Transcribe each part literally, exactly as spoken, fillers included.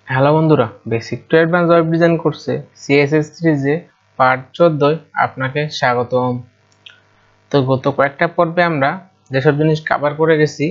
Hello বন্ধুরা, basic to advance web design কোর্সে CSS সিরিজে পার্ট চোদ্দোয় আপনাকে স্বাগতম। তো গত কয়েকটা পর্বে আমরা যেসব জিনিস কভার করে গেছি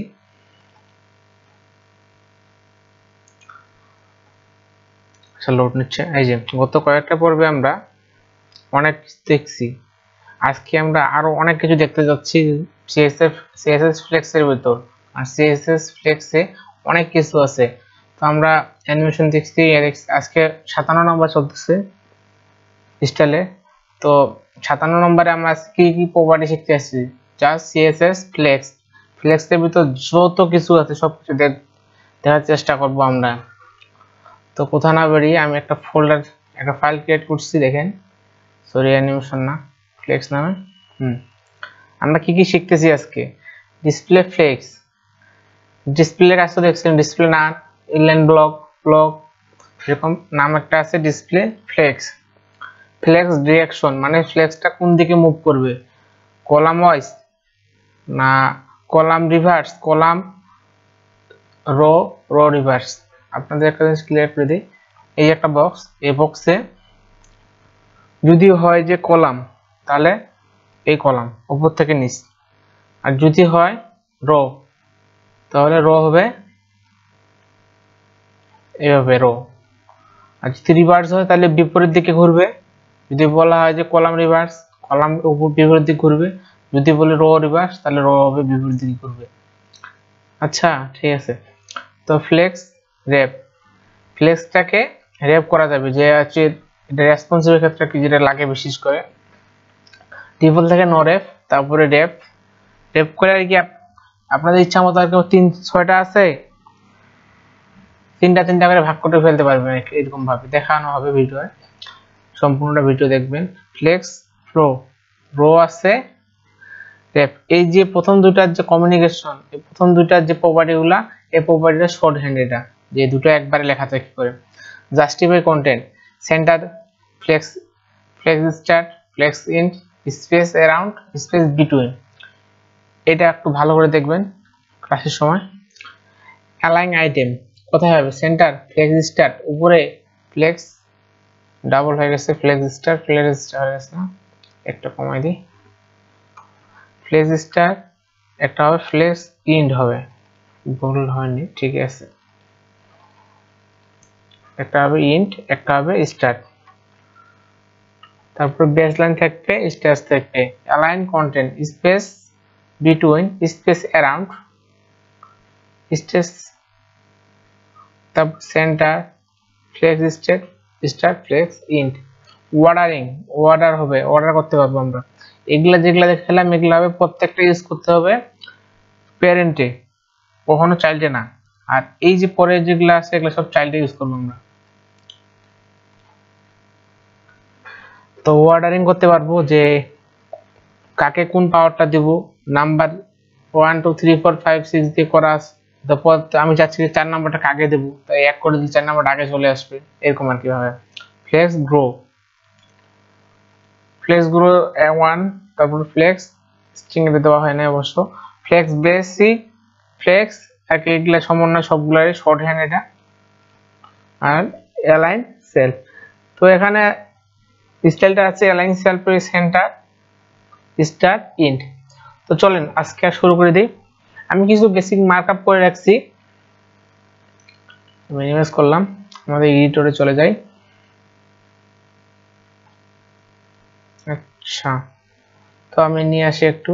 লোড নিচ্ছে এই যে গত কয়েকটা পর্বে আমরা অনেক কিছু দেখছি। আজকে আমরা আরো অনেক কিছু দেখতে যাচ্ছি সিএসএফ সিএসএস ফ্লেক্সের ভিতর। আর সিএসএস ফ্লেক্সে অনেক কিছু আছে। তো আমরা অ্যানিমেশন দেখছি, আজকে সাতান্ন নম্বর চলতেছে স্টাইলে। তো সাতান্ন নম্বরে আমরা কি কি প্রপার্টি শিখতে আসছি, জাস্ট সিএসএস ফ্লেক্স ফ্লেক্সের ভিতর যত কিছু আছে সব কিছু দেখার চেষ্টা করব আমরা। তো কোথা না বেরিয়ে আমি একটা ফোল্ডার একটা ফাইল ক্রিয়েট করছি, দেখেন। সরি, অ্যানিমেশন না, ফ্লেক্স নামে। হুম আমরা কি কি শিখতেছি আজকে? ডিসপ্লে ফ্লেক্স, ডিসপ্লে আছে দেখছেন, ডিসপ্লে না ইনলাইন ব্লক ব্লক এরকম নাম একটা আছে, ডিসপ্লে ফ্লেক্স। ফ্লেক্স ডিরেকশন মানে ফ্লেক্সটা কোন দিকে মুভ করবে, কলাম ওয়াইজ না column reverse, column row row reverse. আপনাদের একটা জিনিস ক্লিয়ার করে দিই, এই একটা বক্স, এই বক্সে যদি হয় যে কলাম তাহলে এই কলাম উপর থেকে নিচ, আর যদি হয় রো তাহলে রো হবে এইভাবে রো, আর যদি রিভার্স হয় তাহলে বিপরীত দিকে ঘুরবে। যদি বলা হয় যে কলাম রিভার্স, কলাম উপর বিপরীত দিকে ঘুরবে। যদি বলে রো রিভার্স তাহলে রো হবে বিপরীত দিকে ঘুরবে। আচ্ছা ঠিক আছে। তো ফ্লেক্স র্যাপ, ফ্লেক্সটাকে র্যাপ করা যাবে, যে আছে এটা রেসপন্সিভের ক্ষেত্রে কি যেটা লাগে বিশেষ করে ডিফল্ট থেকে নো র্যাপ, তারপরে র্যাপ র্যাপ করে আর কি আপনাদের ইচ্ছা মতো আর কি তিন ছয়টা আছে, তিনটা তিনটা করে ভাগ করে ফেলতে পারবেন এরকম ভাবে দেখানো হবে ভিডিওতে, সম্পূর্ণটা ভিডিও দেখবেন। ফ্লেক্স ফ্লো রো আছে র্যাপ, এই যে প্রথম দুইটার যে কমিউনিকেশন, এই প্রথম দুইটার যে প্রপার্টিগুলা, এই প্রপার্টিটা শর্ট হ্যান্ড, এটা যে দুটো একবারে লেখা যায় কি করে। Justify content, center flex flex start flex end space around space between, এটা একটু ভালো করে দেখবেন ক্লাসের সময়। অ্যালাইন আইটেম কোথায় হবে, সেন্টার ফ্লেক্স স্টার্ট উপরে, ফ্লেক্স ডাবল হয়ে গেছে, ফ্লেক্স স্টার ফ্লেক্স স্টার হয়ে গেছে না, একটা কমাই দিই, ফ্লেক্স স্টার একটা হবে, ফ্লেক্স ইন্ড হবে, ভুল হয়নি, ঠিক আছে, একটা হবে ইন্ট একটা হবে স্টার্ট, তারপর বেসলাইন থাকবে, স্ট্যাটাস থাকবে, align content space between space around space, তারপর center flex start start flex end. Ordering order হবে, অর্ডার করতে পারবো আমরা, এগুলা যেগুলা দেখালাম এগুলা হবে প্রত্যেকটা ইউজ করতে হবে প্যারেন্টে, কখনো চাইল্ডে না। আর এই যে পরে যেগুলা আছে এগুলো সব চাইল্ডে ইউজ করবো আমরা। তো অর্ডারিং করতে পারবো যে কাকে কোন পাওয়ারটা দিব, number one two three four five six দিয়ে করা, তারপর আমি চাচ্ছি চার নাম্বারটা কাকে দেবো, তাই এক করে দিলে চার নাম্বারটা আগে চলে আসবে, এরকম আর কি ভাবে। Flex grow flex grow one, তারপর ফ্লেক্স স্ট্রিং এ দেওয়া হয় না অবশ্য, ফ্লেক্স বেসিক ফ্লেক্স এক, এগুলা সমন্বয় সবগুলাই শর্ট হ্যান্ড এটা। আর অ্যালাইন সেলফ, তো এখানে স্টাইলটা আছে align self center start end. তো চলেন আজকে শুরু করে দিই। আমি কিছু বেসিক মার্কআপ করে রাখছি, মিনিমাইজ করলাম, আমাদের এডিটরে চলে যাই। আচ্ছা, তো আমি নিয়ে আসি একটু,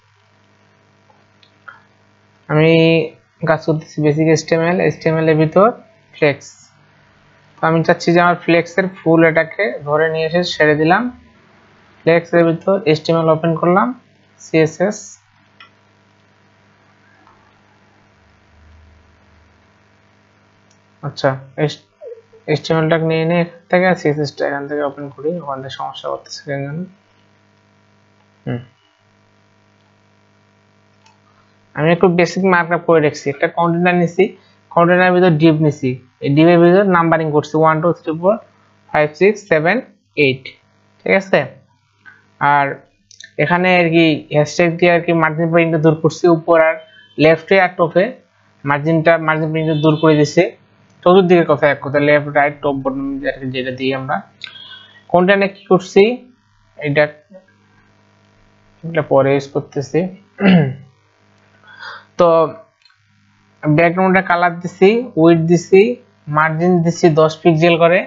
আমি কাজ করতেছি বেসিক এইচটিএমএল, এইচটিএমএল এর ভিতর ফ্লেক্স। তো আমি চাচ্ছি যে আমার ফ্লেক্সের ফুল এটাকে ধরে নিয়ে এসে ছেড়ে দিলাম, ফ্লেক্স এর ভিতর এইচটিএমএল ওপেন করলাম, সিএসএস, আচ্ছা এইচটিএমএলটা নিয়ে নিয়ে এখান থেকে সিএসএসটা এখান থেকে ওপেন করি, ওখান থেকে সমস্যা করতেছে কেন জানেন। হুম আমি একটু বেসিক মার্কআপ করে রাখছি, একটা কন্টেনার নিছি, কন্টেনারের ভিতর ডিভ নিছি, এই ডিভের ভিতর নাম্বারিং করছি one two three four five six seven eight, ঠিক আছে। আর এখানে আর কি হ্যাশট্যাগ দিয়ে আর কি মার্জিন প্রিন্টটা দূর করছি, উপর আর লেফটে আর টপে মার্জিনটা মার্জিন প্রিন্টটা দূর করে দিছি, চতুর্দিকের কথা এক কথা লেফট রাইট টপ বটম যেটা দিয়ে আমরা কন্টেইনারে কি করছি এটা এটা পরে ইউজ করতেছি। তো ব্যাকগ্রাউন্ডে কালার দিছি, উইডথ দিছি, মার্জিন দিছি দশ পিক্সেল করে,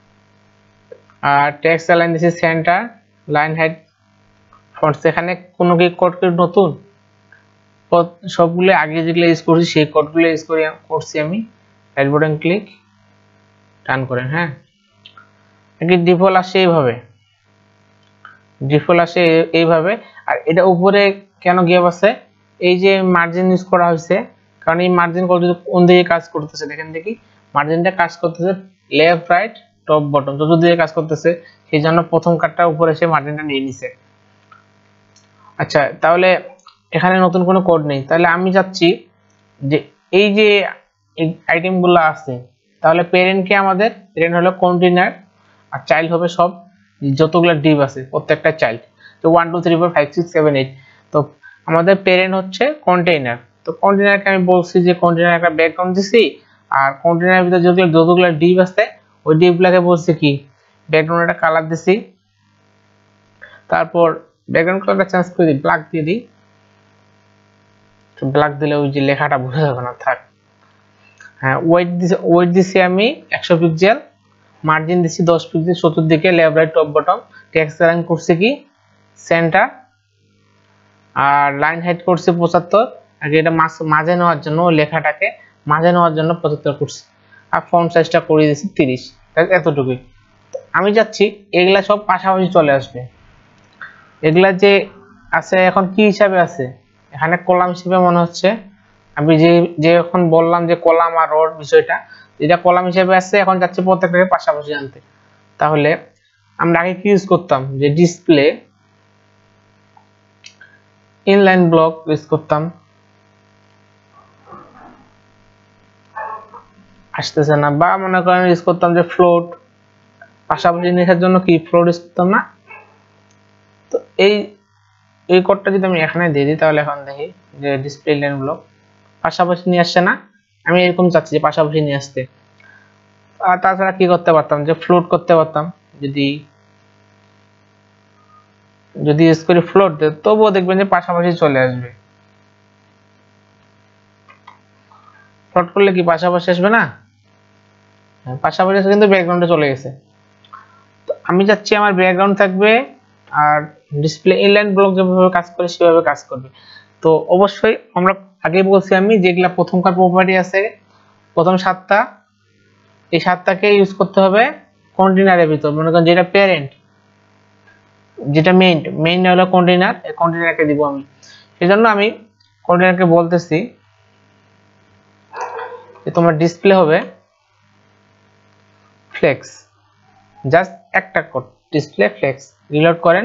আর টেক্সট অ্যালাইন দিছি সেন্টার, লাইন হাইট, ফন্টস। এখানে কোনো কি কোড কি নতুন? সবগুলো আগে যেগুলো ইউজ করছি সেই কোডগুলো ইউজ করে করছি আমি। রাইট বাটন ক্লিক, টার্ন করেন। হ্যাঁ, কি ডিফল্ট আসে এইভাবে, ডিফল্ট আসে এইভাবে। আর এটা উপরে কেন গ্যাপ আছে? এই যে মার্জিন ইউজ করা হয়েছে, কারণ এই মার্জিন কোন দিকে কাজ করতেছে দেখেন দেখি, মার্জিনটা কাজ করতেছে লেফট রাইট টপ বটম চতুর্দিকে কাজ করতেছে, সেই জন্য প্রথম কাটটা উপরে এসে মার্জিনটা নিয়ে নিছে। আচ্ছা, তাহলে এখানে নতুন কোনো কোড নেই, তাহলে আমি চাচ্ছি যে এই যে আইটেমগুলো আছে, তাহলে প্যারেন্টকে আমাদের প্যারেন্ট হলো কন্টেইনার আর চাইল্ড হবে সব যতগুলো ডিভ আছে প্রত্যেকটা চাইল্ড। তো one two three four five six seven eight, তো আমাদের প্যারেন্ট হচ্ছে কন্টেইনার। তো কন্টেইনারকে আমি বলছি যে কন্টেইনার একটা ব্যাকগ্রাউন্ড দিছি, আর কন্টেইনারের ভিতরে যতগুলো যতগুলো ডিভ আছে ওই ডিভগুলোকে বলছি কি ব্যাকগ্রাউন্ড একটা কালার দিছি। তারপর ব্যাকগ্রাউন্ড কালারটা চেঞ্জ করে দিই, ব্ল্যাক দিয়ে দিই। ব্ল্যাক দিলে ওই যে লেখাটা বোঝা যাবে না, থাক। হ্যাঁ, ওয়েট দিছি, ওয়েট দিছি আমি একশো পিক্সেল, মার্জিন দিছি দশ পিক্সেল চতুর্দিকে, left right top bottom, text align করছি কি সেন্টার, আর লাইন হাইট করছি পঁচাত্তর, আর এটা মাঝে নেওয়ার জন্য লেখাটাকে মাঝে নেওয়ার জন্য পঁচাত্তর করছি, আর ফন্ট সাইজটা করে দিয়েছি তিরিশ। এতটুকুই। আমি যাচ্ছি এগুলা সব পাশাপাশি চলে আসবে। এগুলা যে আছে এখন কি হিসাবে আছে, এখানে কলাম হিসেবে মনে হচ্ছে। আমি যে যে এখন বললাম যে কলাম আর রোর বিষয়টা, যেটা কলাম হিসেবে আছে, এখন যাচ্ছে প্রত্যেকটাকে পাশাপাশি আনতে। তাহলে আমরা আগে কি ইউজ করতাম, যে ডিসপ্লে ইনলাইন ব্লক ইউজ করতাম, আসতেছে না। বা মনে করেন ইউজ করতাম যে ফ্লোট, পাশাপাশি জিনিসের জন্য কি ফ্লোট ইউজ করতাম না। তো এই এই কোডটা যদি আমি এখানে দিয়ে দিই, তাহলে এখন দেখি যে ডিসপ্লে ইনলাইন ব্লক পাশাপাশি নিয়ে আসছে না। আমি এরকম চাচ্ছি যে পাশাপাশি নিয়ে আসতে। আর তাছাড়া কি করতে পারতাম, যে ফ্লোট করতে পারতাম, যদি যদি ইউজ করি ফ্লোট দেয়, তবুও দেখবেন যে পাশাপাশি চলে আসবে। ফ্লোট করলে কি পাশাপাশি আসবে না? পাশাপাশি আসে, কিন্তু ব্যাকগ্রাউন্ডে চলে গেছে। তো আমি চাচ্ছি আমার ব্যাকগ্রাউন্ড থাকবে, আর ডিসপ্লে ইনলাইন ব্লক যেভাবে কাজ করে সেভাবে কাজ করবে। তো অবশ্যই আমরা আগে বলছি আমি যেগুলা প্রথমকার প্রপার্টি আছে, প্রথম সাতটা, এই সাতটাকে ইউজ করতে হবে কন্টেইনারের ভিতর। মনে করেন যেটা প্যারেন্ট, যেটা মেইন, মেইন হলো কন্টেইনার, এই কন্টেইনারকে দিব আমি। সেজন্য আমি কন্টেইনারকে বলতেছি যে তোমার ডিসপ্লে হবে ফ্লেক্স, জাস্ট একটা কোড, ডিসপ্লে ফ্লেক্স। রিলোড করেন,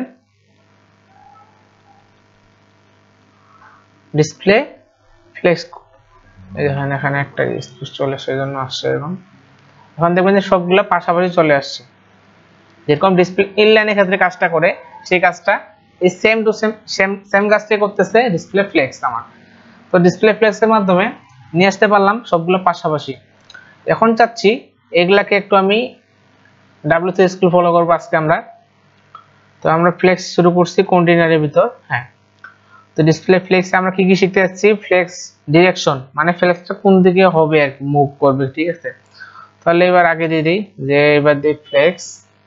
ডিসপ্লে ফ্লেক্স। এখানে এখানে একটা স্পেস চলে আসে, সেজন্য আসছে এরকম। এখন দেখবেন যে সবগুলো পাশাপাশি চলে আসছে। যেরকম ডিসপ্লে ইনলাইনের ক্ষেত্রে কাজটা করে, সেই কাজটা এই same to same same same কাজটাই করতেছে ডিসপ্লে ফ্লেক্স আমার। তো ডিসপ্লে ফ্লেক্সের মাধ্যমে নিয়ে আসতে পারলাম সবগুলো পাশাপাশি। এখন চাচ্ছি এগুলাকে একটু আমি ডাব্লিউসি স্কুল ফলো করবো আজকে আমরা। তো আমরা ফ্লেক্স শুরু করছি কন্টেইনারের ভিতর। হ্যাঁ, তো ডিসপ্লে ফ্লেক্সে আমরা কি কি শিখতে যাচ্ছি, ফ্লেক্স ডিরেকশন, মানে ফ্লেক্সটা কোন দিকে হবে আর কি মুভ করবে, ঠিক আছে। তাহলে এবার আগে দিয়ে দিই যে এবার দিই ফ্লেক্স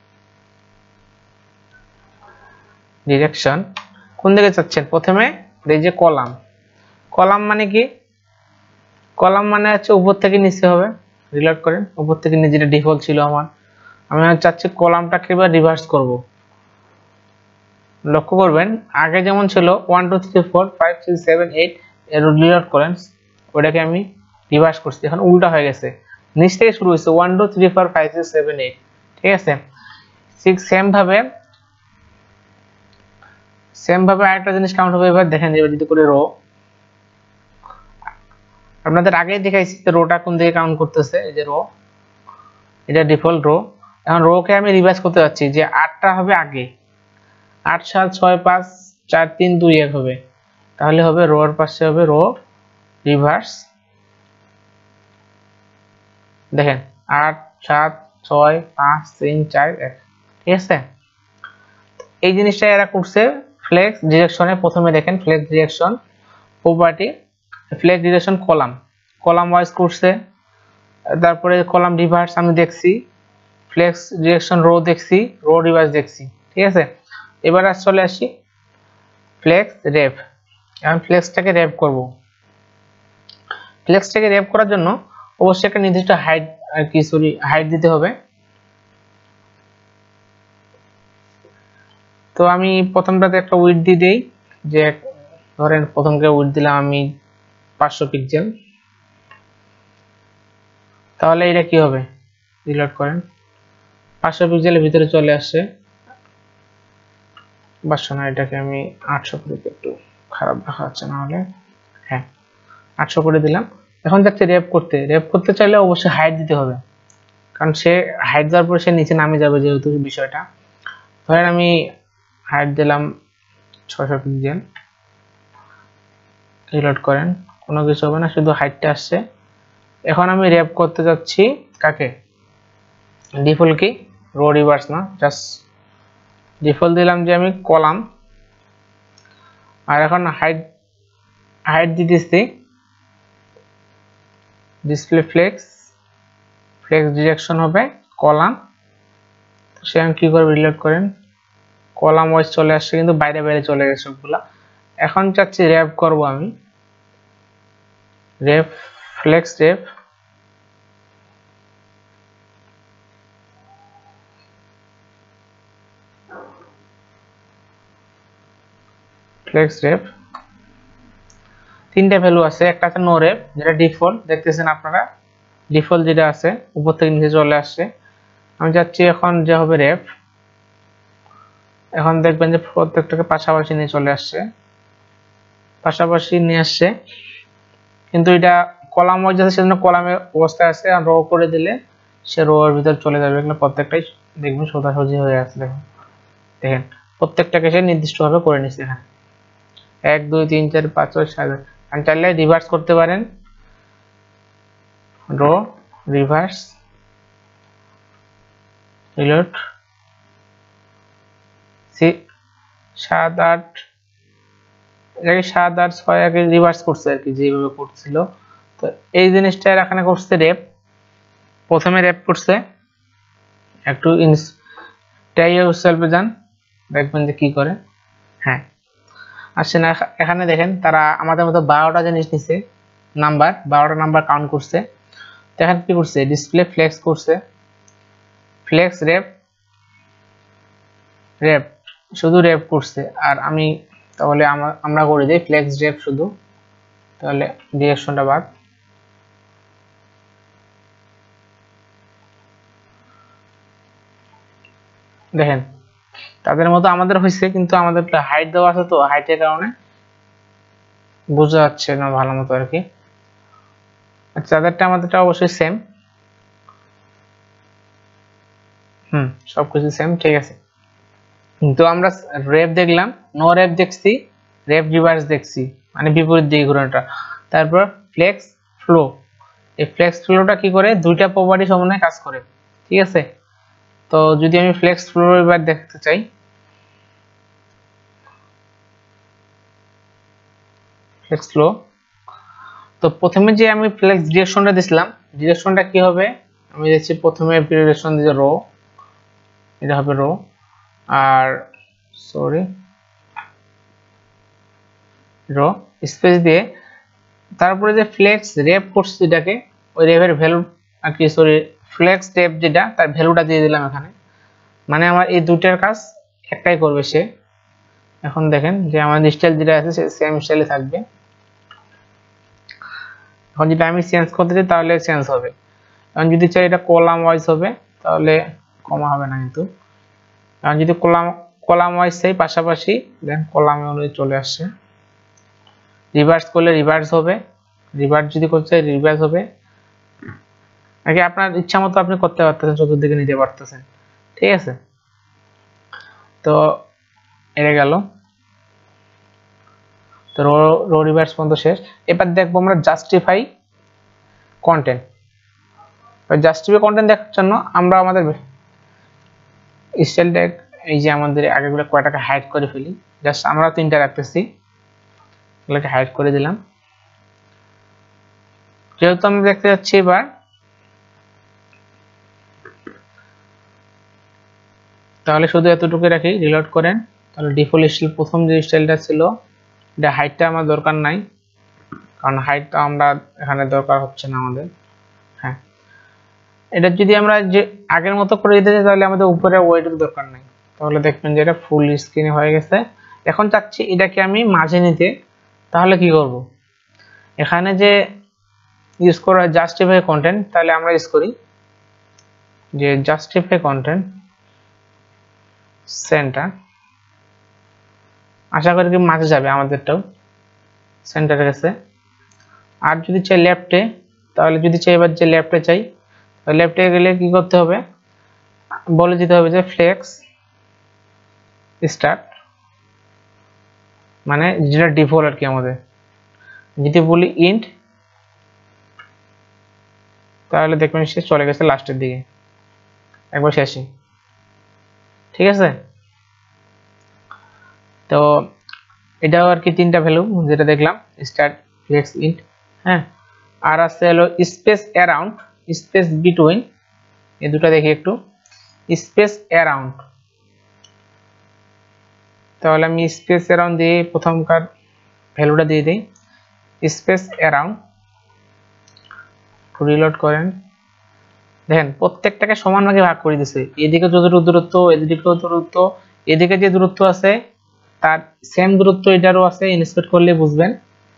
ডিরেকশন কোন দিকে চাচ্ছেন। প্রথমে এই যে কলাম, কলাম মানে কি, কলাম মানে হচ্ছে উপর থেকে নিচে হবে। রিলোড করেন, উপর থেকে নিচে, যেটা ডিফল্ট ছিল আমার। আমি চাচ্ছি কলামটাকে এবার রিভার্স করব। লক্ষ্য করবেন আগে যেমন ছিল one two three four five six seven eight, এর রিলোড করেন, ওটাকে আমি রিভার্স করছি, এখন উল্টা হয়ে গেছে। নিচ থেকে শুরু হয়েছে one two three four five six seven eight, ঠিক আছে। ঠিক সেম ভাবে সেম ভাবে আরেকটা জিনিস কাউন্ট হবে। এবার দেখেন এবার যদি করে রো, আপনাদের আগেই দেখাইছি যে রোটা কোন দিকে কাউন্ট করতেছে, এই যে রো, এটা ডিফল্ট রো। এখন রোকে আমি রিভার্স করতে যাচ্ছি, যে আটটা হবে আগে, আট সাত ছয় পাঁচ চার তিন দুই এক হবে, তাহলে হবে রোর পাশে হবে রো রিভার্স দেখেন আট সাত ছয় পাঁচ তিন চার এক, ঠিক আছে। এই জিনিসটা এরা করছে ফ্লেক্স ডিরেকশনে। প্রথমে দেখেন flex direction property, flex direction column column wise করছে। তারপরে কলাম রিভার্স আমি দেখছি, ফ্লেক্স ডিরেকশন রো দেখছি, রো রিভার্স দেখছি, ঠিক আছে। এবার আর চলে আসি ফ্লেক্স রেভ। এখন ফ্লেক্সটাকে রেভ করব। ফ্লেক্সটাকে রেভ করার জন্য অবশ্যই একটা নির্দিষ্ট হাইট আর কি সরি হাইট দিতে হবে। তো আমি প্রথমটাতে একটা উইডথ দিয়ে দেই, যে ধরেন প্রথমকে উইডথ দিলাম আমি পাঁচশো পিক্সেল। তাহলে এটা কি হবে, রিলোড করেন, পাঁচশো পিক্সেলের ভিতরে চলে আসছে। পাঁচশো না, এটাকে আমি আটশো করে দিই, একটু খারাপ দেখা যাচ্ছে না হলে, হ্যাঁ আটশো করে দিলাম। এখন যাচ্ছে রেভ করতে। রেভ করতে চাইলে অবশ্যই হাইট দিতে হবে, কারণ সে হাইট দেওয়ার পর সে নিচে নামে যাবে যেহেতু বিষয়টা। ধরেন আমি হাইট দিলাম ছয়শো পিক্সেল, রিলোড করেন, কোনো কিছু হবে না, শুধু হাইটটা আসছে। এখন আমি রেভ করতে যাচ্ছি কাকে, ডিফল্ট কি রো রিভার্স না, জাস্ট ডিফল্ট দিলাম যে আমি কলাম। আর এখন হাইট হাইট দিতেছি ডিসপ্লে ফ্লেক্স, ফ্লেক্স ডিরেকশন হবে কলাম। সে আমি কি করব, রিলোড করেন, কলাম ওয়াইজ চলে আসছে কিন্তু বাইরে বাইরে চলে গেছে সবগুলা। এখন চাচ্ছি রেভ করব আমি, রেভ ফ্লেক্স রেভ, ফ্লেক্স রেভ। তিনটা ভ্যালু আছে, একটা আছে নো রেভ যেটা ডিফল্ট দেখতেছেন আপনারা, ডিফল্ট যেটা আছে উপর থেকে নিচে চলে আসছে। আমি যাচ্ছি এখন যে হবে রেভ। এখন দেখবেন যে প্রত্যেকটাকে পাশাপাশি নিয়ে চলে আসছে, পাশাপাশি নিয়ে আসছে, কিন্তু এটা কলাম ওয়াইজ আছে সেজন্য কলামের অবস্থায় আছে। আর রো করে দিলে সে রো এর ভিতর চলে যাবে। এগুলো প্রত্যেকটাই দেখবেন সোজাসুজি হয়ে আছে। দেখেন দেখেন প্রত্যেকটাকে সে নির্দিষ্টভাবে করে নিচ্ছে। এখানে এক দুই তিন চার পাঁচ ছয় সাত, আর চাইলে রিভার্স করতে পারেন, রো রিভার্স রিলোড সাত আট, এটাকে সাত আট ছয় আগে রিভার্স করছে আর কি, যেভাবে করছিল। তো এই জিনিসটা এখানে করছে রেপ, প্রথমে রেপ করছে। একটু ইনস্টাইলসে যান, দেখবেন যে কি করে। হ্যাঁ আসছে না, এখানে দেখেন তারা আমাদের মতো বারোটা জিনিস নিছে, নাম্বার বারোটা নাম্বার কাউন্ট করছে। দেখেন কি করছে, ডিসপ্লে ফ্লেক্স করছে, ফ্লেক্স রেপ রেপ শুধু রেপ করছে। আর আমি তাহলে আমরা করে দিই ফ্লেক্স রেপ শুধু, তাহলে ডিরেকশনটা বাদ। দেখেন তাদের মতো আমাদের হয়েছে, কিন্তু আমাদের হাইট দেওয়া আছে তো হাইটের কারণে বোঝা যাচ্ছে না ভালো মতো আর কি। আচ্ছা তাদেরটা আমাদেরটা অবশ্যই সেম, হুম সবকিছু সেম, ঠিক আছে। তো আমরা রেপ দেখলাম, নো রেপ দেখছি, রেপ রিভার্স দেখছি, মানে বিপরীত দিকে ঘোরানোটা। তারপর ফ্লেক্স ফ্লো, এই ফ্লেক্স ফ্লোটা কি করে, দুইটা প্রপার্টি সমন্বয়ে কাজ করে, ঠিক আছে। তো যদি আমি ফ্লেক্স ফ্লো এবার দেখতে চাই, ফ্লেক্স ফ্লো, তো প্রথমে যে আমি ফ্লেক্স ডিরেকশনটা দিছিলাম, ডিরেকশনটা কি হবে, আমি দেখছি প্রথমে ডিরেকশন দিতে রো, এটা হবে রো, আর সরি রো স্পেস দিয়ে, তারপরে যে ফ্লেক্স রেপ করছি এটাকে, ওই রেপের ভ্যালু আর কি সরি ফ্লেক্স রেপ যেটা তার ভ্যালুটা দিয়ে দিলাম এখানে। মানে আমার এই দুইটার কাজ একটাই করবে সে। এখন দেখেন যে আমার স্টাইল যেটা আছে সেম স্টাইলে থাকবে। এখন যদি আমি চেঞ্জ করতে চাই তাহলে চেঞ্জ হবে। এখন যদি চাই এটা কলাম ওয়াইজ হবে তাহলে কমা হবে না, কিন্তু এখন যদি কলাম কলাম ওয়াইজ চাই পাশাপাশি, দেন কলামে অনুযায়ী চলে আসছে। রিভার্স করলে রিভার্স হবে, রিভার্স যদি করতে চাই রিভার্স হবে। নাকি আপনার ইচ্ছা মতো আপনি করতে পারতেছেন, চতুর্দিকে নিতে পারতেছেন, ঠিক আছে। তো এটা গেল, তো রো রো রিভার্স পর্যন্ত শেষ। এবার দেখবো আমরা জাস্টিফাই কন্টেন্ট। জাস্টিফাই কন্টেন্ট দেখার জন্য আমরা আমাদের স্টাইল ট্যাগ এই যে আমাদের আগেগুলো কয়টাকে হাইড করে ফেলি, জাস্ট আমরা তিনটা রাখতেছি, এগুলোকে হাইড করে দিলাম। যেহেতু আমরা দেখতে যাচ্ছি এবার তাহলে শুধু এতটুকু রাখি, রিলোড করেন। তাহলে ডিফল্ট স্টাইল প্রথম যে স্টাইলটা ছিল এটা হাইটটা আমার দরকার নাই, কারণ হাইটটা আমরা এখানে দরকার হচ্ছে না আমাদের। হ্যাঁ, এটা যদি আমরা যে আগের মতো করে দিতে চাই তাহলে আমাদের উপরে ওয়েটের দরকার নাই, তাহলে দেখবেন যে এটা ফুল স্ক্রিনে হয়ে গেছে। এখন চাচ্ছি এটাকে আমি মাঝে নিতে, তাহলে কি করব, এখানে যে ইউজ করা জাস্টিফাই কন্টেন্ট, তাহলে আমরা ইউজ করি যে জাস্টিফাই কন্টেন্ট সেন্টার, আশা করি কি মাঝে যাবে আমাদেরটাও সেন্টারে গেছে। আর যদি চাই লেফটে, তাহলে যদি চাই এবার যে লেফটে চাই, লেফটে গেলে কি করতে হবে, বলে দিতে হবে যে ফ্লেক্স স্টার্ট, মানে যেটা ডিফল্ট আর কি আমাদের। যদি বলি ইন্ট, তাহলে দেখবেন সে চলে গেছে লাস্টের দিকে একবার শেষে, ঠিক আছে। তো এটাও আর কি তিনটা ভ্যালু যেটা দেখলাম, স্টার্ট, ফ্লেক্স, ইন্ট। হ্যাঁ, আর আছে হলো স্পেস অ্যারাউন্ড, স্পেস বিটুইন, এই দুটো দেখি একটু। স্পেস অ্যারাউন্ড, তাহলে আমি স্পেস অ্যারাউন্ড দিয়ে প্রথমকার ভ্যালুটা দিয়ে দিই, স্পেস অ্যারাউন্ড। রিলোড করেন, দেখেন প্রত্যেকটাকে সমান ভাগে ভাগ করে দিছে, এদিকে যতটুকু দূরত্ব, এদিকে দূরত্ব, এদিকে যে দূরত্ব আছে তার সেম দূরত্ব এটারও আছে, ইন্সপেক্ট করলে বুঝবেন।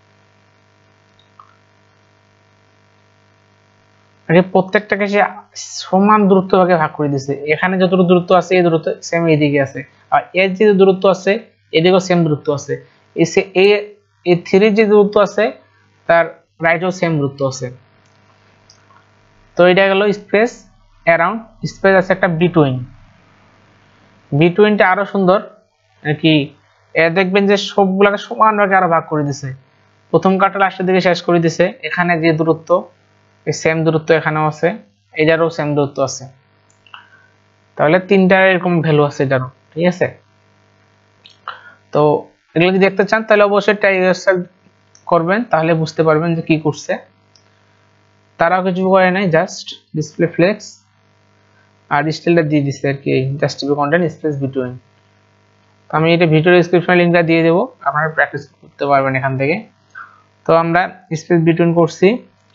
আগে প্রত্যেকটাকে সে সমান দূরত্ব ভাগে ভাগ করে দিছে, এখানে যতটুকু দূরত্ব আছে এই দূরত্ব সেম এদিকে আছে, আর এর যে দূরত্ব আছে এদিকেও সেম দূরত্ব আছে, এই এই থ্রির যে দূরত্ব আছে তার রাইটেও সেম দূরত্ব আছে। তো এটা গেল স্পেস অ্যারাউন্ড। স্পেস আছে একটা বিটুইন, বিটুইনটা আরো সুন্দর কি, এ দেখবেন যে সবগুলোকে সমানভাবে আরো ভাগ করে দিছে, প্রথম কাটা লাস্টের দিকে শেষ করে দিছে। এখানে যে দূরত্ব এই সেম দূরত্ব এখানেও আছে, এটারও সেম দূরত্ব আছে, তাহলে তিনটা এরকম ভ্যালু আছে এটারও, ঠিক আছে। তো এগুলো যদি দেখতে চান তাহলে অবশ্যই ট্রাই করবেন, তাহলে বুঝতে পারবেন যে কি করছে। তারাও কিছু করে নাই, জাস্ট ডিসপ্লে ফ্লেক্স আর স্টাইলটা দিয়ে দিচ্ছে আর কি, জাস্টিফাই কন্টেন্ট স্পেস বিটুইন। তো আমি এটা ভিডিও ডেসক্রিপশনে লিংকটা দিয়ে দেবো, আপনারা প্র্যাকটিস করতে পারবেন এখান থেকে। তো আমরা স্পেস বিটুইন করছি।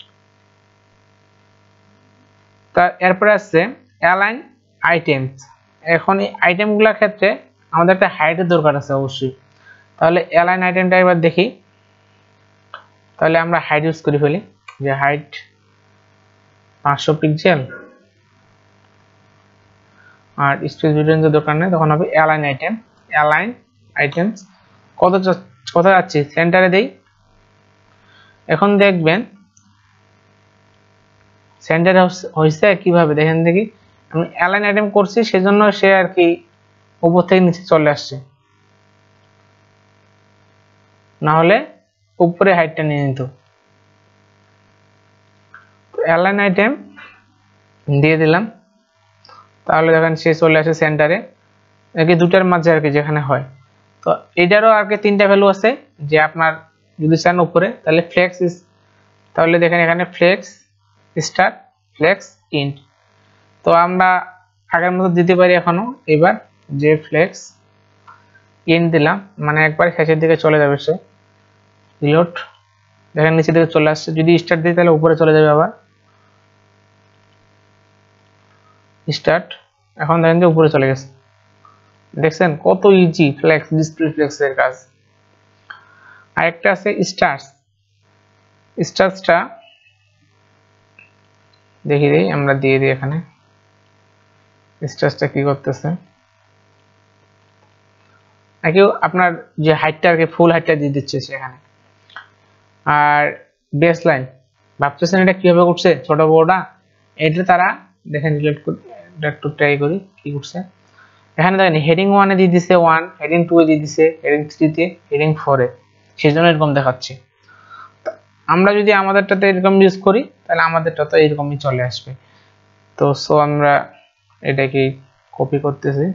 তা এরপরে আছে অ্যালাইন আইটেমস। এখন এই আইটেমগুলোর ক্ষেত্রে আমাদের একটা হাইটের দরকার আছে অবশ্যই, তাহলে অ্যালাইন আইটেমটা এবার দেখি। তাহলে আমরা হাইট ইউজ করে ফেলি, যে হাইট পাঁচশো পিক্সেল, আর স্পেস বিটুইন যে দরকার নেই, তখন হবে অ্যালাইন আইটেম। অ্যালাইন আইটেমস কত কত যাচ্ছে, সেন্টারে দেই। এখন দেখবেন সেন্টারে হয়েছে কিভাবে, দেখেন দেখি। আমি অ্যালাইন আইটেম করছি সেজন্য সে আর কি উপর থেকে নিচে চলে আসছে, না হলে উপরে হাইটটা নিয়ে নিত। অ্যালাইন আইটেম দিয়ে দিলাম, তাহলে দেখেন সে চলে আসে সেন্টারে, নাকি দুটার মাঝে আর কি যেখানে হয়। তো এটারও আর কি তিনটা ভ্যালু আছে, যে আপনার যদি চান উপরে তাহলে ফ্লেক্স, তাহলে দেখেন এখানে ফ্লেক্স স্টার্ট, ফ্লেক্স ইন্ট। তো আমরা আগের মতো দিতে পারি এখনো, এবার যে ফ্লেক্স ইন্ট দিলাম, মানে একবার শেষের দিকে চলে যাবে সে। রিলোড, দেখেন নিচের দিকে চলে আসছে, যদি স্টার্ট দিই তাহলে উপরে চলে যাবে আবার স্টার্ট। এখন দেখেন যে উপরে চলে গেছে, দেখছেন কত ইজি ফ্লেক্স, ডিসপ্লে ফ্লেক্সের কাজ। আরেকটা আছে স্টার্স। স্টার্সটা দেখি দিই, আমরা দিয়ে দিই এখানে। স্টার্সটা কি করতেছে, নাকি আপনার যে হাইটটা আর কি ফুল হাইটটা দিয়ে দিচ্ছে সেখানে। আর বেস লাইন, ভাবতেছেন এটা কিভাবে করছে ছোট বড়টা, এটা তারা দেখেন রিলেট করে একটু ট্রাই করি কি করছে। এখানে দেখেন হেডিং ওয়ানে দিয়ে দিছে ওয়ান, হেডিং টু এ দিয়ে দিছে, হেডিং থ্রিতে, হেডিং ফোরে, সেই জন্য এরকম দেখাচ্ছে। আমরা যদি আমাদেরটাতে এরকম ইউজ করি তাহলে আমাদেরটা তো এরকমই চলে আসবে। তো সো আমরা এটাকে কপি করতেছি,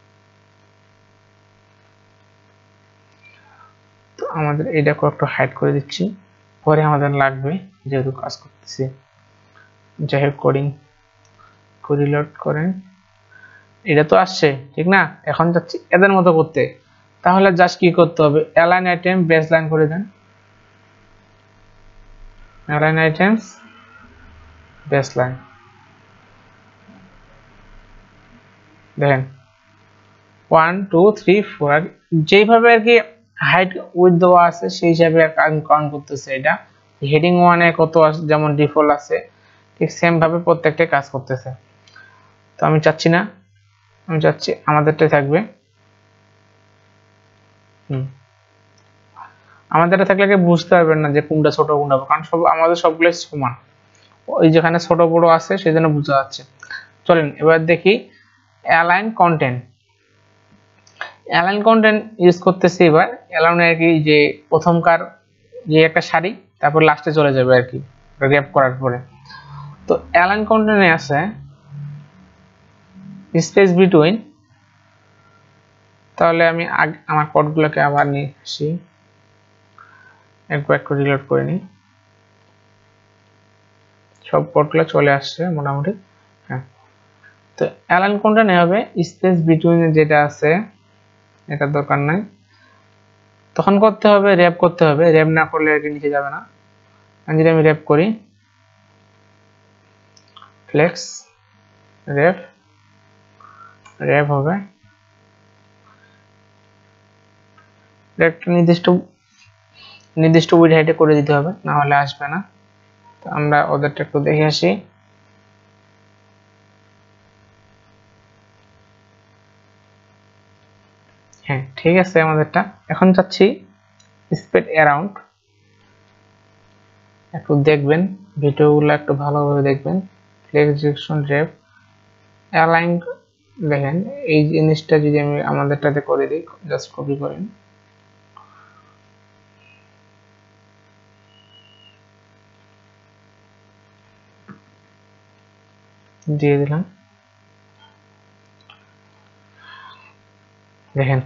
তো আমাদের এটাকে একটু হাইড করে দিচ্ছি, পরে আমাদের লাগবে যেহেতু কাজ করতেছি। যাই হোক কোডিং রিলোড করেন, এটা তো আসছে ঠিক না, এখন যাচ্ছি এদের মতো করতে। তাহলে জাস্ট কি করতে হবে, অ্যালাইন আইটেম বেসলাইন করে দেন, অ্যালাইন আইটেমস বেসলাইন, দেখেন ওয়ান টু থ্রি ফোর, যেইভাবে আর কি হাইট উইথ দেওয়া আছে সেই হিসাবে কাউন্ট করতেছে। এটা হেডিং ওয়ানে কত যেমন ডিফল্ট আছে ঠিক সেম ভাবে প্রত্যেকটাই কাজ করতেছে। তো আমি চাচ্ছি না, আমি চাচ্ছি আমাদেরটাই থাকবে। হুম আমাদেরটা থাকলে কি বুঝতে পারবেন না যে কোনটা ছোট কোনটা, কারণ সব আমাদের সবগুলো সমান, ওই যেখানে ছোট বড় আছে সেজন্য বোঝা যাচ্ছে। চলেন এবার দেখি align content. Align content use করতেছি এবার অ্যালাইন আর কি, যে প্রথমকার যে একটা সারি তারপর লাস্টে চলে যাবে আর কি র্যাপ করার পরে। তো অ্যালাইন কন্টেন্টে আছে স্পেস বিটুইন, তাহলে আমি আমার কোডগুলোকে আবার নিয়ে আসি, একবার একটু রিলোড করে নিই, সব কোডগুলো চলে আসছে মোটামুটি। হ্যাঁ তো অ্যালাইন কন্টেন্ট হবে স্পেস বিটুইন যেটা আছে এটা দরকার নাই, তখন করতে হবে র্যাপ করতে হবে, র্যাপ না করলে আর কি নিচে যাবে না। যদি আমি র্যাপ করি ফ্লেক্স র্যাপ, র্যাপ হবে একটা নির্দিষ্ট নির্দিষ্ট উইড হাইটে করে দিতে হবে, না হলে আসবে না। তো আমরা ওদেরটা একটু দেখে আসি। হ্যাঁ ঠিক আছে আমাদেরটা। এখন যাচ্ছি স্প্রেড অ্যারাউন্ড, একটু দেখবেন ভিডিওগুলো একটু ভালোভাবে দেখবেন। ফ্লেক্স ডিরেকশন র্যাপ অ্যালাইন, দেখেন এই জিনিসটা যদি আমি আমাদেরটাতে করে দিই, জাস্ট কপি করেন, দিয়ে দিলাম, দেখেন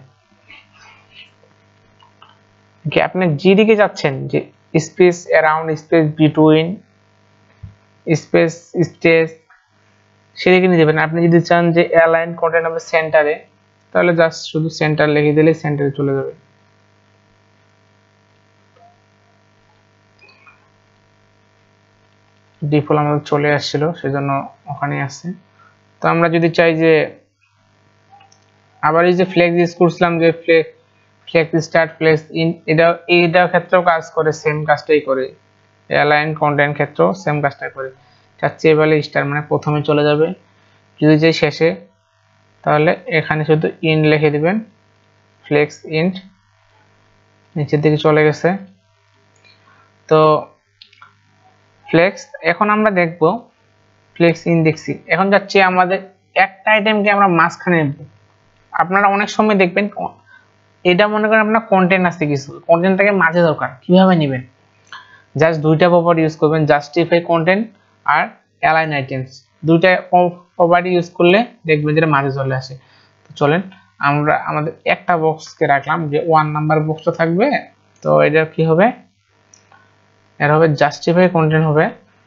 কি আপনি যেদিকে যাচ্ছেন যে space around, space between, space stage সেদিকে নিয়ে যাবেন। আপনি যদি চান যে অ্যালাইন কন্টেন্ট হবে সেন্টারে, তাহলে জাস্ট শুধু সেন্টার লিখে দিলে সেন্টারে চলে যাবে। ডিফল্ট আমাদের চলে আসছিল সেজন্য ওখানে আছে। তো আমরা যদি চাই যে আবার এই যে ফ্লেক্স ইউজ করছিলাম, যে ফ্লেক্স স্টার্ট ফ্লেক্স ইন, এটা এইটা ক্ষেত্রেও কাজ করে, সেম কাজটাই করে, অ্যালাইন কন্টেন্ট ক্ষেত্রেও সেম কাজটাই করে। চাচ্ছি এবারে স্টার মানে প্রথমে চলে যাবে, যদি চাই শেষে তাহলে এখানে শুধু ইন লিখে দিবেন, ফ্লেক্স ইন্ট, নিচের দিকে চলে গেছে। তো ফ্লেক্স এখন আমরা দেখব ফ্লেক্স ইন দেখছি, এখন যাচ্ছি আমাদের একটা আইটেমকে আমরা মাঝখানে নেব। আপনারা অনেক সময় দেখবেন এটা মনে করেন আপনার কন্টেন্ট আছে কিছু, কন্টেন্টটাকে মাঝে দরকার, কিভাবে নেবেন, জাস্ট দুইটা প্রপার্টি ইউজ করবেন, জাস্টিফাই কন্টেন্ট আর অ্যালাইন আইটেমস, দুইটা প্রপার্টি ইউজ করলে দেখবেন যেটা মাঝে চলে আসে। তো চলেন আমরা আমাদের একটা বক্সকে রাখলাম যে ওয়ান নাম্বার বক্সটা থাকবে, তো এটা কি হবে, এর হবে জাস্টিফাই কন্টেন্ট হবে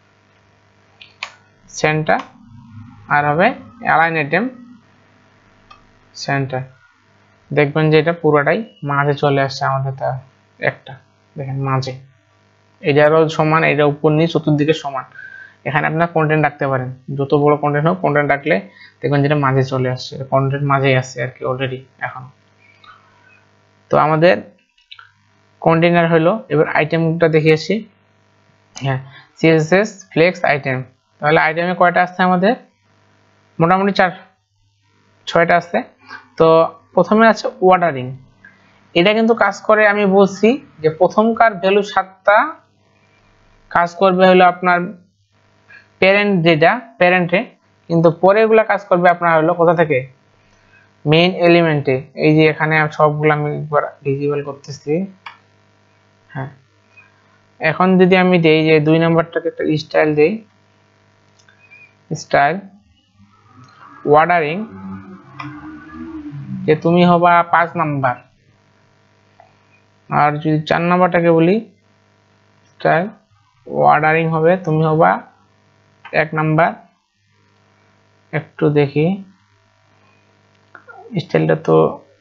সেন্টার, আর হবে অ্যালাইন আইটেম সেন্টার। দেখবেন যে এটা পুরোটাই মাঝে চলে আসছে আমাদের, তা একটা দেখেন মাঝে, এটারও সমান, এটা উপর নিচ চতুর্দিকে সমান। এখানে আপনার কন্টেন্ট রাখতে পারেন, যত বড় কন্টেন্ট হোক কন্টেন্ট রাখলে দেখবেন যেটা মাঝে চলে আসছে, কন্টেন্ট মাঝেই আছে আর কি অলরেডি এখন। তো আমাদের কন্টেইনার হলো, এবার আইটেমটা দেখে আসি। হ্যাঁ সিএসএস ফ্লেক্স আইটেম, তাহলে আইটেমে কয়টা আসছে আমাদের, মোটামুটি চার ছয়টা আছে। তো প্রথমে আছে অর্ডারিং, এটা কিন্তু কাজ করে, আমি বলছি যে প্রথমকার ভ্যালু সাতটা কাজ করবে হলো আপনার প্যারেন্ট ডেটা প্যারেন্টে, কিন্তু পরেরগুলো কাজ করবে আপনার হলো কোথা থেকে, মেইন এলিমেন্টে। এই যে এখানে সবগুলো আমি একবার ভিজিবল করতেছি। হ্যাঁ এখন যদি আমি দেই যে দুই নাম্বারটাকে একটা স্টাইল দেই, স্টাইল অর্ডারিং যে তুমি হবা পাঁচ নাম্বার, আর যদি চার নাম্বারটাকে বলি স্টাইল অর্ডারিং হবে তুমি হবা এক নাম্বার। একটু দেখি স্টাইলটা তো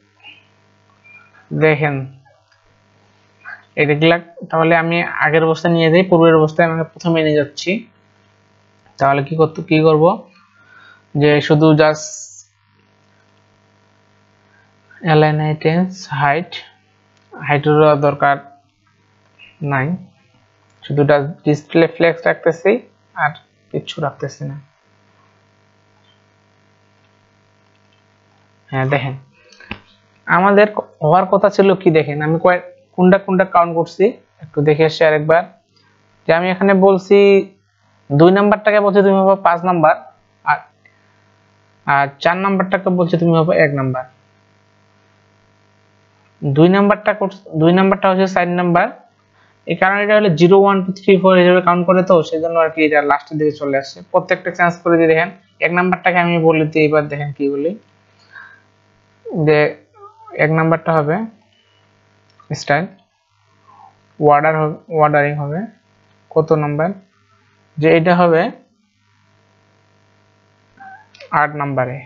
দেখেন এগুলা, তাহলে আমি আগের অবস্থায় নিয়ে যাই, পূর্বের অবস্থায় আমি প্রথমে নিয়ে যাচ্ছি। তাহলে কি করতে কি করব যে শুধু জাস্ট অ্যালাইন আইটেমস হাইট হাইটের দরকার নাই, শুধু ডিসপ্লে ফ্লেক্স রাখতেছি আর কিছু রাখতেছি না। হ্যাঁ দেখেন আমাদের হওয়ার কথা ছিল কি, দেখেন আমি কয়েক কোনটা কোনটা কাউন্ট করছি একটু দেখে আসছি আরেকবার। যে আমি এখানে বলছি দুই নাম্বারটাকে বলছি তুমি হবে পাঁচ নাম্বার, আর আর চার নাম্বারটাকে বলছি তুমি হবে এক নাম্বার। দুই নাম্বারটা দুই নাম্বারটা হচ্ছে চার নাম্বার, এই কারণে এটা হলো zero one two three four হিসেবে কাউন্ট করে, তো সেই জন্য আর কি এটা লাস্টের দিকে চলে আসছে। প্রত্যেকটা চেঞ্জ করে দিয়ে দেখেন এক নাম্বারটাকে আমি বলে দিই, এবার দেখেন কি বলি যে এক নাম্বারটা হবে স্টাইল অর্ডার হবে অর্ডারিং হবে কত নাম্বার, যে এটা হবে আট নাম্বারে।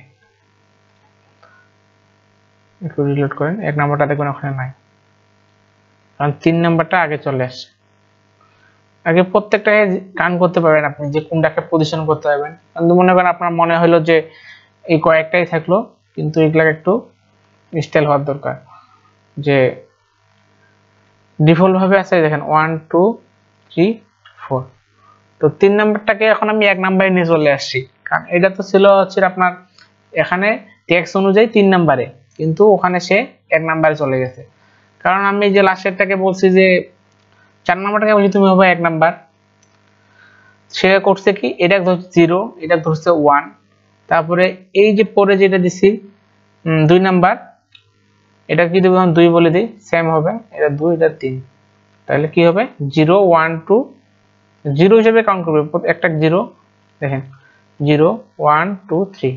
একটু রিলোড করেন, এক নাম্বারটা দেখুন ওখানে নাই, কারণ তিন নাম্বারটা আগে চলে আসছে। আগে প্রত্যেকটাকে কাউন্ট করতে পারবেন আপনি যে কোনটাকে পজিশন করতে পারবেন। কিন্তু মনে করেন আপনার মনে হলো যে এই কয়েকটাই থাকলো, কিন্তু এগুলাকে একটু স্টাইল হওয়ার দরকার। যে ডিফল্ট ভাবে আছে দেখেন ওয়ান টু থ্রি ফোর, তো তিন নাম্বারটাকে এখন আমি এক নাম্বারে নিয়ে চলে আসছি, কারণ এটা তো ছিল হচ্ছে আপনার এখানে টেক্সট অনুযায়ী তিন নাম্বারে, কিন্তু ওখানে সে এক নাম্বারে চলে গেছে। কারণ আমি যে লাস্টেরটাকে বলছি যে চার নাম্বারটাকে বলছি তুমি হবে এক নাম্বার, সে করছে কি এটা ধরছে জিরো, এটা ধরছে ওয়ান, তারপরে এই যে পরে যেটা দিছি দুই নাম্বার, এটা কি দেবো দুই বলে দিই, সেম হবে এটা দুই এটা তিন, তাহলে কি হবে জিরো ওয়ান টু জিরো হিসেবে কাউন্ট করবে একটা জিরো, দেখেন জিরো ওয়ান টু থ্রি,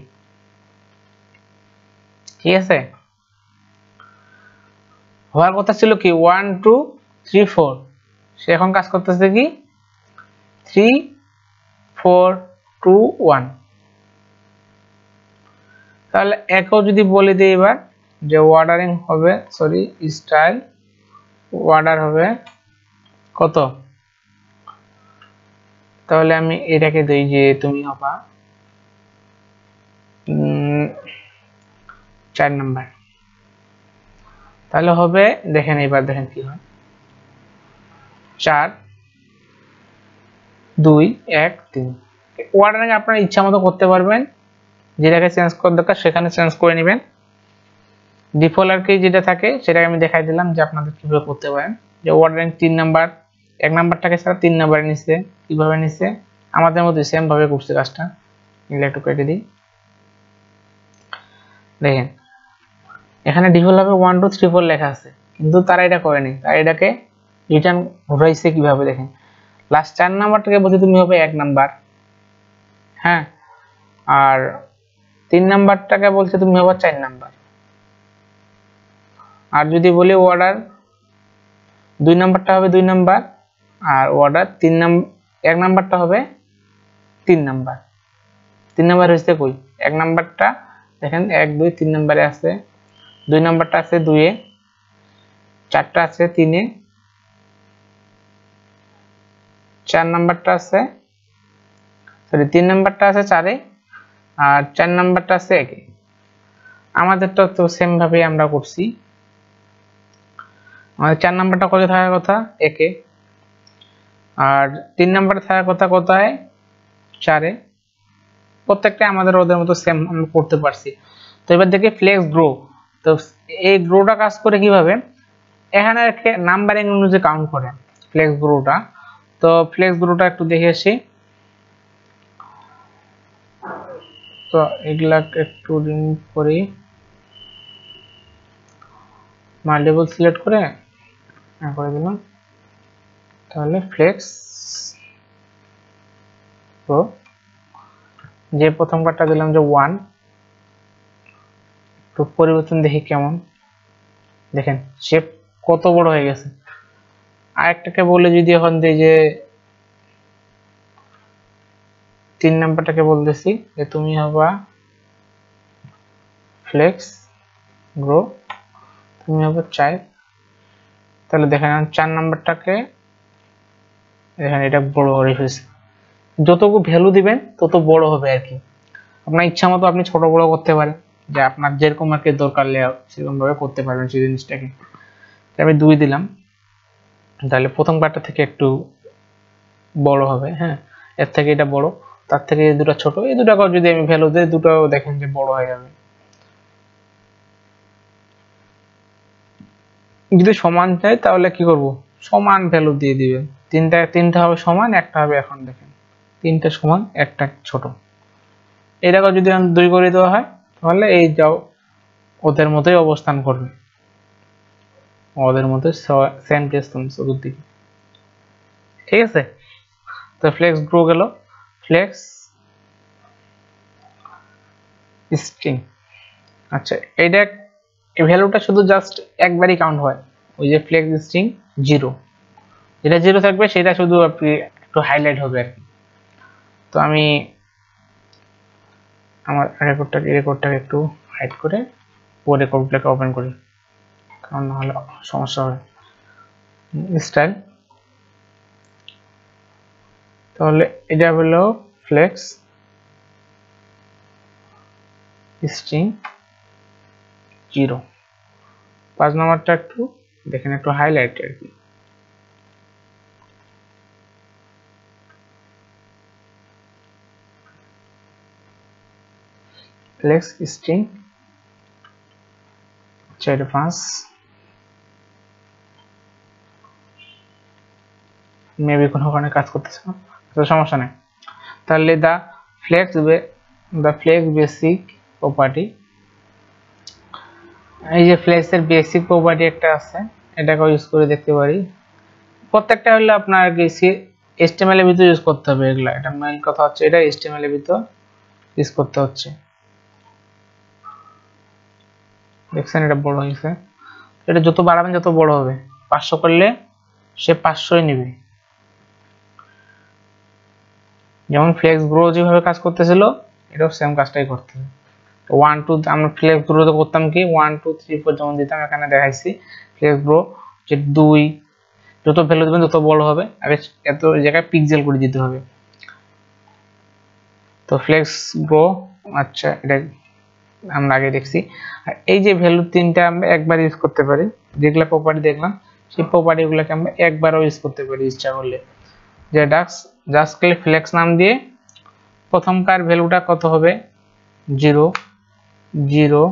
ঠিক আছে। হওয়ার কথা ছিল কি ওয়ান টু থ্রি ফোর, সে এখন কাজ করতেছে কি থ্রি ফোর টু ওয়ান। তাহলে একও যদি বলে দিই এবার যে অর্ডারিং হবে সরি স্টাইল অর্ডার হবে কত, তাহলে আমি এটাকে দিই যে তুমি হবা চার নাম্বার, তাহলে হবে দেখেন এবার দেখেন কি হয় চার দুই এক তিন। অর্ডারিং আপনার ইচ্ছা মতো করতে পারবেন, যেটাকে চেঞ্জ করার দরকার সেখানে চেঞ্জ করে নেবেন। ডিফল্ট আর কি যেটা থাকে সেটাকে আমি দেখাই দিলাম যে আপনাদের কিভাবে করতে পারেন। যে অর্ডারিং তিন নাম্বার এক নাম্বারটাকে ছাড়া তিন নাম্বারে নিচ্ছে, কিভাবে নিচ্ছে আমাদের মধ্যে সেম ভাবে করছে কাজটা। এগুলো একটু কেটে দিই, দেখেন এখানে ডিফল্ট ভাবে ওয়ান টু থ্রি ফোর লেখা আছে, কিন্তু তারা এটা করেনি, তারা এটাকে রিটার্ন ঘুরাইছে কিভাবে দেখেন। লাস্ট চার নাম্বারটাকে বলতে তুমি হবে এক নাম্বার, হ্যাঁ, আর তিন নাম্বারটাকে বলছে তুমি হবে চার নাম্বার। আর যদি বলি অর্ডার দুই নাম্বারটা হবে দুই নাম্বার, আর অর্ডার তিন নাম্বার এক নাম্বারটা হবে তিন নাম্বার। তিন নাম্বার হয়েছে কই এক নাম্বারটা দেখেন এক দুই তিন নাম্বারে আছে, দুই নাম্বারটা আছে দুইয়ে, চারটা আছে তিনে, চার নাম্বারটা আছে সরি তিন নাম্বারটা আছে চারে, আর চার নাম্বারটা আছে একে। আমাদেরটা তো সেম ভাবে আমরা করছি, আমাদের চার নাম্বারটা কোথায় থাকার কথা একে, আর তিন নাম্বার থাকার কথা কোথায় চারে। প্রত্যেকটা আমাদের ওদের মতো সেম আমরা করতে পারছি। তো এবার দেখি ফ্লেক্স গ্রো, তো এই গ্রোটা কাজ করে কিভাবে, এখানে নাম্বারিং অনুযায়ী কাউন্ট করে ফ্লেক্স গ্রোটা। তো ফ্লেক্স গ্রোটা একটু দেখে আসি, তো এগুলা একটু রিমুভ করি, মাল্টিপল সিলেক্ট করে করে দিলাম, তাহলে ফ্লেক্স গ্রো যে প্রথম কার্ডটা দিলাম যে ওয়ান, একটু পরিবর্তন দেখি কেমন, দেখেন শেপ কত বড় হয়ে গেছে। আরেকটাকে বলে যদি এখন দিই যে তিন নাম্বারটাকে বলতেছি যে তুমি হবা ফ্লেক্স গ্রো, তুমি হবে চাই, তাহলে দেখেন চার নাম্বারটাকে দেখেন এটা বড় করে ফেলছে। যতটুকু ভ্যালু দিবেন তত বড় হবে আর কি। আপনার ইচ্ছা মতো আপনি ছোট বড় করতে পারেন, যে আপনার যেরকম আর কি দরকার লেআউট সেরকম ভাবে করতে পারবেন সেই জিনিসটাকে। আমি দুই দিলাম, তাহলে প্রথম পার্টটা থেকে একটু বড় হবে। হ্যাঁ, এর থেকে এটা বড়, তার থেকে এই দুটো ছোট, এই দুটাকে যদি আমি ভ্যালু দিই দুটো দেখেন যে বড় হয়ে যাবে। যদি সমান চাই তাহলে কি করব, সমান ভ্যালু দিয়ে দিবে। তিনটা তিনটা হবে সমান, একটা হবে এখন দেখেন তিনটা সমান একটা ছোট। এটাকে যদি দুই করে দেওয়া হয় তাহলে এই যাও ওদের মতোই অবস্থান করবে, ওদের মতো সেম ডিসটেন্স চতুর্দিকে। ঠিক আছে, তো ফ্লেক্স গ্রো গেল। ফ্লেক্স স্ট্রিং, আচ্ছা এটা এই ভ্যালুটা শুধু জাস্ট একবারই কাউন্ট হয়, ওই যে ফ্লেক্স স্ট্রিং জিরো, যেটা জিরো থাকবে সেটা শুধু আপনি একটু হাইলাইট হবে আর কি। তো আমি আমার রেকর্ডটাকে রেকর্ডটাকে একটু হাইড করে পুরো রেকর্ডটাকে ওপেন করি, কারণ নাহলে সমস্যা হবে। স্টাইল, তাহলে এটা হলো ফ্লেক্স স্ট্রিং জিরো। পাঁচ নম্বরটা একটু দেখেন একটু হাইলাইট আর কি। ফ্লেক্স স্ট্রিং চার পাঁচ, মেবি কোনো ওখানে কাজ করতেছে না, তো সমস্যা নেই। তাহলে the flex the flex basic property, এই যে ফ্লেক্সের বেসিক প্রপার্টি একটা আছে, এটাকে ইউজ করে দেখতে পারি। প্রত্যেকটা হলে আপনার কি এইচটিএমএল এর ভিতর ইউজ করতে হবে এগুলা, এটা মেইন কথা হচ্ছে এটা এইচটিএমএল এর ভিতর ইউজ করতে হচ্ছে। দেখছেন এটা বড় হয়েছে, এটা যত বাড়াবেন যত বড় হবে। পাঁচশো করলে সে পাঁচশোই নেবে, যেমন ফ্লেক্স গ্রো যেভাবে কাজ করতেছিল এটাও সেম কাজটাই করতে হবে। ওয়ান টু আমরা ফ্লেক্স গ্রোতে করতাম কি ওয়ান টু থ্রি ফোর যেমন দিতাম, এখানে দেখাইছি ফ্লেক্স গ্রো যে দুই, যত ভ্যালু দেবেন তত বড় হবে, আগে এত জায়গায় পিক্সেল করে দিতে হবে। তো ফ্লেক্স গ্রো, আচ্ছা এটা আমরা আগে দেখছি। আর এই যে ভ্যালু তিনটা আমরা একবার ইউজ করতে পারি, যেগুলো প্রপার্টি দেখলাম সেই প্রপার্টি গুলোকে আমরা একবারও ইউজ করতে পারি ইচ্ছা করলে। যে ডাক্স জাস্ট খালি ফ্লেক্স নাম দিয়ে প্রথমকার ভ্যালুটা কত হবে জিরো জিরো,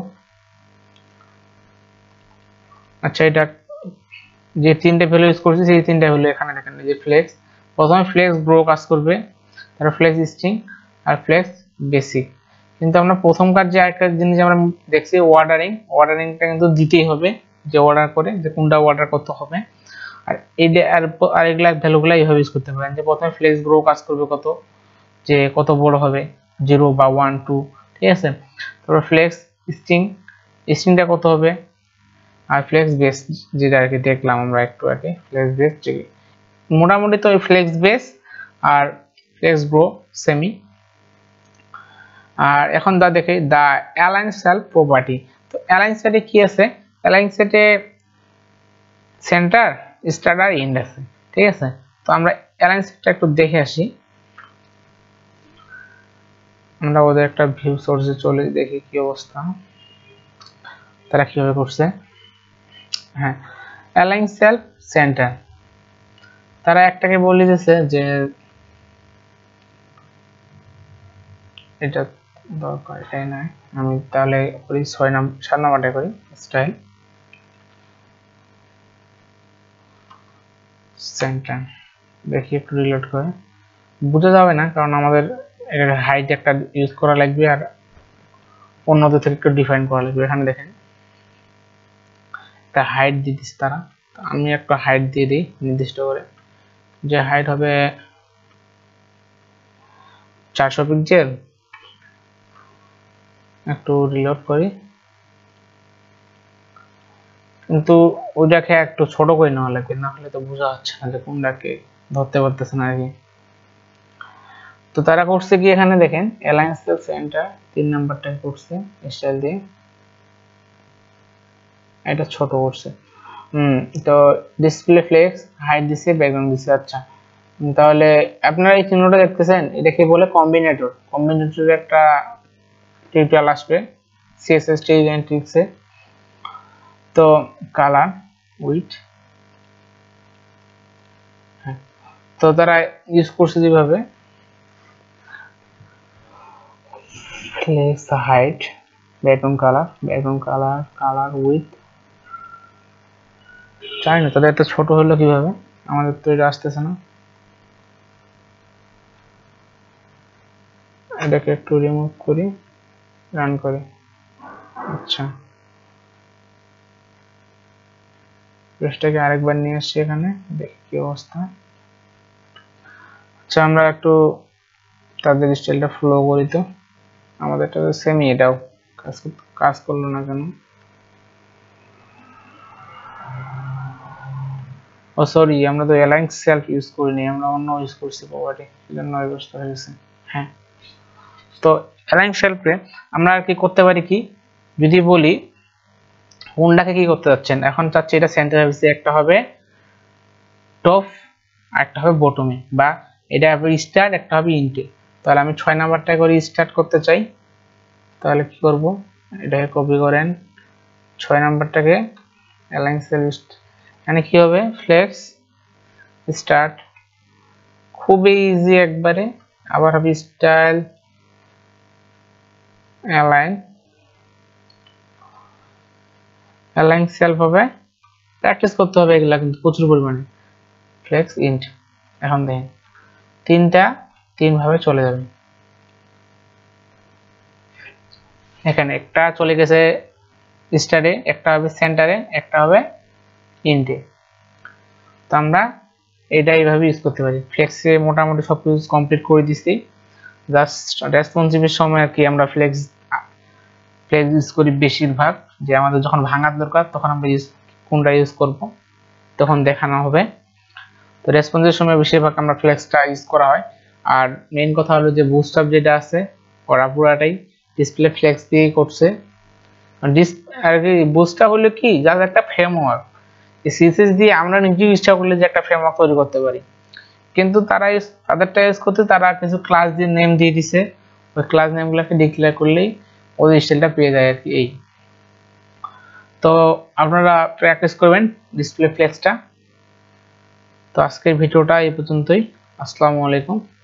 আচ্ছা এটা যে তিনটে ভ্যালু ইউজ করছি সেই তিনটা ভ্যালু এখানে দেখেন, যে ফ্লেক্স প্রথমে ফ্লেক্স গ্রো কাজ করবে, তারপর ফ্লেক্স স্ট্রিং আর ফ্লেক্স বেসিক। কিন্তু আমরা প্রথমকার যে আরেকটা জিনিস আমরা দেখছি অর্ডারিং, অর্ডারিংটা কিন্তু দিতেই হবে, যে অর্ডার করে যে কোনটা অর্ডার কত হবে। আর এই আর আরেকগুলা ভ্যালুগুলো এইভাবে ইউজ করতে পারেন, যে প্রথমে ফ্লেক্স গ্রো কাজ করবে কত, যে কত বড় হবে জিরো বা ওয়ান টু, ঠিক আছে। তারপর ফ্লেক্স স্ট্রিং, স্ট্রিংটা কত হবে, আর ফ্লেক্স বেস যেটা আর কি দেখলাম আমরা একটু আগে, ফ্লেক্স বেস মোটামুটি তো ফ্লেক্স বেস আর ফ্লেক্স গ্রো সেমি। আর এখন দা দেখি দা অ্যালাইন সেল প্রপার্টি। তো অ্যালাইন সেটে কি আছে, অ্যালাইন সেটে সেন্টার স্টার্ট আর এন্ড আছে, ঠিক আছে। তো আমরা অ্যালাইন সেটটা একটু দেখে আসি, আমরা ওদের একটা ভিউ সোর্সে চলে দেখি কি অবস্থা, তারা কিভাবে করছে। হ্যাঁ, অ্যালাইন সেল সেন্টার, তারা একটাকে বলে দিয়েছে যে এটা দরকার, এটাই নয়, আমি তাহলে করি ছয় নাম্বার সাত নাম্বারটা করি স্টাইল সেন্টার। দেখি একটু রিলোড করে, বোঝা যাবে না কারণ আমাদের হাইট একটা ইউজ করা লাগবে আর অন্যদের থেকে একটু ডিফাইন করা লাগবে। এখানে দেখেন একটা হাইট দিয়ে দিচ্ছে তারা, আমি একটা হাইট দিয়ে দিই নির্দিষ্ট করে, যে হাইট হবে চারশো পিক্সেল। একটু রিলোড করি, কিন্তু ওইটাকে একটু ছোট করে নেওয়া লাগবে, না হলে তো বোঝা যাচ্ছে না যে কোনটাকে ধরতে পারতেছে না আর কি। তো তারা করছে কি, এখানে দেখেন অ্যালাইন সেল সেন্টার তিন নাম্বারটা করছে স্টাইল দিয়ে, এটা ছোট করছে। হুম তো ডিসপ্লে ফ্লেক্স হাইট দিছে, ব্যাকগ্রাউন্ড দিছে। আচ্ছা তাহলে আপনারা এই চিহ্নটা দেখতেছেন, এটাকে বলে কম্বিনেটর। কম্বিনেটরের একটা টিউটোরিয়াল আসবে সিএসএস ট্রিক্সে। তো কালার উইথ, তো তারা ইউজ করছে যেভাবে flex height background colour, background colour colour with, চাই না তাদের এত ছোট হলো কিভাবে, আমাদের তো এটা আসতেছে না। এটাকে একটু রিমুভ করি, রান করি। আচ্ছা পেজটাকে আরেকবার নিয়ে আসছি এখানে, দেখি কি অবস্থা। আচ্ছা আমরা একটু তাদের স্টাইলটা ফলো করি, তো আমাদেরটা তো সেমই, এটাও কাজ কাজ করলো না কেন? ও সরি, আমরা তো অ্যালাইন সেলফ ইউজ করিনি, আমরা অন্য ইউজ করছি প্রপার্টি, সেজন্য এই অবস্থা হয়েছে। হ্যাঁ তো অ্যালাইন সেলফে আমরা আর কি করতে পারি, কি যদি বলি কোনটাকে কি করতে যাচ্ছেন, এখন চাচ্ছি এটা সেন্টার হবে, একটা হবে টপ আর একটা হবে বটমে, বা এটা হবে স্টার্ট একটা হবে ইন্টে। তাহলে আমি ছয় নাম্বারটা করে স্টার্ট করতে চাই, তাহলে কি করব, এটাকে কপি করেন, ছয় নাম্বারটাকে অ্যালাইন সেল, এখানে কি হবে ফ্লেক্স স্টার্ট, খুবই ইজি একবারে। আবার হবে স্টাইল অ্যালাইন, অ্যালাইন সেলফ হবে, প্র্যাকটিস করতে হবে এগুলা কিন্তু প্রচুর পরিমাণে। ফ্লেক্স ইন্ট, এখন দেখেন তিনটা তিন ভাবে চলে যাবে, এখানে একটা চলে গেছে স্টারে, একটা হবে সেন্টারে, একটা হবে ইন্টে। তো আমরা এটা এইভাবে ইউজ করতে পারি। ফ্লেক্সে মোটামুটি সব কিছু কমপ্লিট করে দিচ্ছি, জাস্ট রেসপন্সিভের সময় আর কি আমরা ফ্লেক্স ফ্লেক্স ইউজ করি বেশিরভাগ, যে আমাদের যখন ভাঙার দরকার তখন আমরা ইউজ কোনটা ইউজ করব তখন দেখানো হবে। তো রেসপন্সের সময় বেশিরভাগ আমরা ফ্লেক্সটা ইউজ করা হয়। আর মেইন কথা হলো যে বুস্টআপ যেটা আছে ওরা পুরাটাই ডিসপ্লে ফ্লেক্স দিয়ে করছে। ডিস আর কি বুস্টআপ হলো কি জাস্ট একটা ফ্রেমওয়ার্ক, এই সিএসএস দিয়ে আমরা নিজেও ইচ্ছা করলে যে একটা ফ্রেমওয়ার্ক তৈরি করতে পারি, কিন্তু তারা তাদেরটা ইউজ করতে তারা কিছু ক্লাস দিয়ে নেম দিয়ে দিছে, ওই ক্লাস নেমগুলোকে ডিক্লেয়ার করলেই ওই স্টাইলটা পেয়ে যায় আর কি। এই তো আপনারা প্র্যাকটিস করবেন ডিসপ্লে ফ্লেক্সটা। তো আজকের ভিডিওটা এই পর্যন্তই, আসসালামু আলাইকুম।